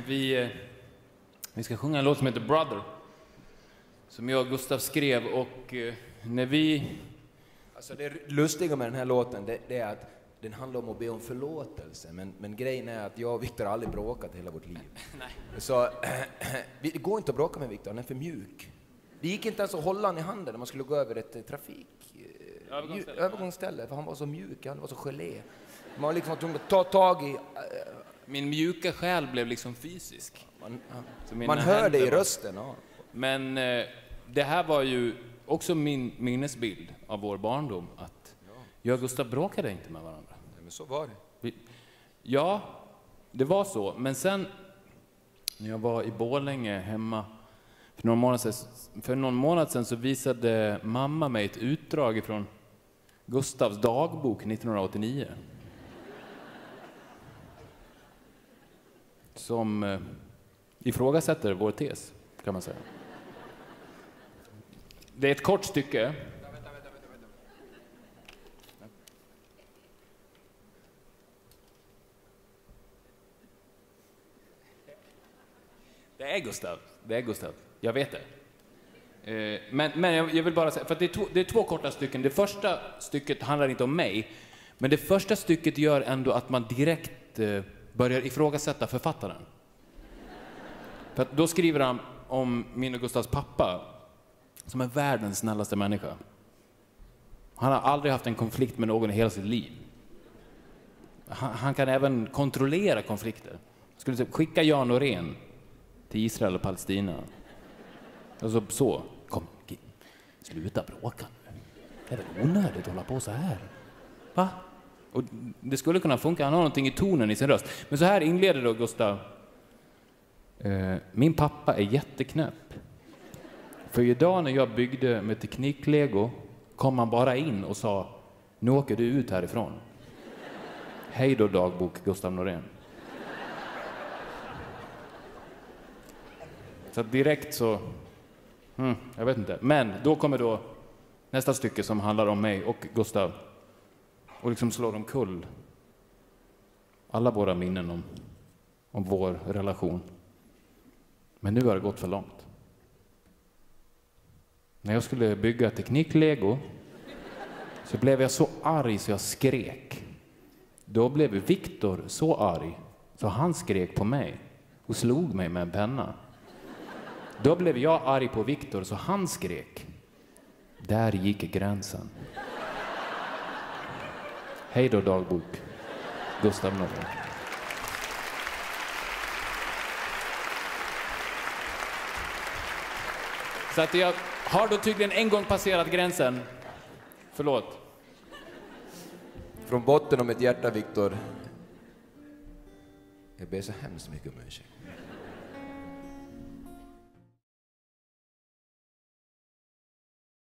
Vi ska sjunga en låt som heter Brother. Som jag och Gustav skrev, och när vi... Alltså det lustiga med den här låten, det är att den handlar om att be om förlåtelse. Men grejen är att jag och Viktor aldrig bråkat hela vårt liv. Nej. Så det går inte att bråka med Viktor, han är för mjuk. Det gick inte ens att hålla han i handen när man skulle gå över ett övergångsställe, för han var så mjuk, han var så gelé. Man var liksom tvungen att ta tag i... Min mjuka själ blev liksom fysisk. Man hör det i rösten. Ja. Men det här var ju också min minnesbild av vår barndom, att jag och Gustav bråkade inte med varandra. Ja, men så var det. Ja, det var så. Men sen när jag var i Borlänge hemma för någon månad sedan, så visade mamma mig ett utdrag ifrån Gustavs dagbok 1989. Som ifrågasätter vår tes, kan man säga. Det är ett kort stycke. Det är Gustav. Jag vet det. Men jag vill bara säga, för att det är två korta stycken. Det första stycket handlar inte om mig, men det första stycket gör ändå att man direkt börjar ifrågasätta författaren. För att då skriver han om min och Gustavs pappa, som är världens snällaste människa. Han har aldrig haft en konflikt med någon i hela sitt liv. Han kan även kontrollera konflikter. Skulle typ skicka Jan Norén till Israel och Palestina. Alltså så. Kom, sluta bråka nu. Det är väl onödigt att hålla på så här. Va? Och det skulle kunna funka. Han har någonting i tonen i sin röst. Men så här inleder då Gustav. Min pappa är jätteknäpp. För idag när jag byggde med tekniklego kom han bara in och sa: nu åker du ut härifrån. Hej då dagbok Gustav Norén. Så direkt så... jag vet inte. Men då kommer då nästa stycke som handlar om mig och Gustav. Och liksom slår omkull alla våra minnen om vår relation. Men nu har det gått för långt. När jag skulle bygga tekniklego så blev jag så arg så jag skrek. Då blev Viktor så arg så han skrek på mig och slog mig med en penna. Då blev jag arg på Viktor så han skrek. Där gick gränsen. Hej då dagbok Gustav Norén. Så att jag har då tydligen en gång passerat gränsen. Förlåt. Från botten av mitt hjärta, Viktor. Jag ber så hemskt mycket om ursäkt.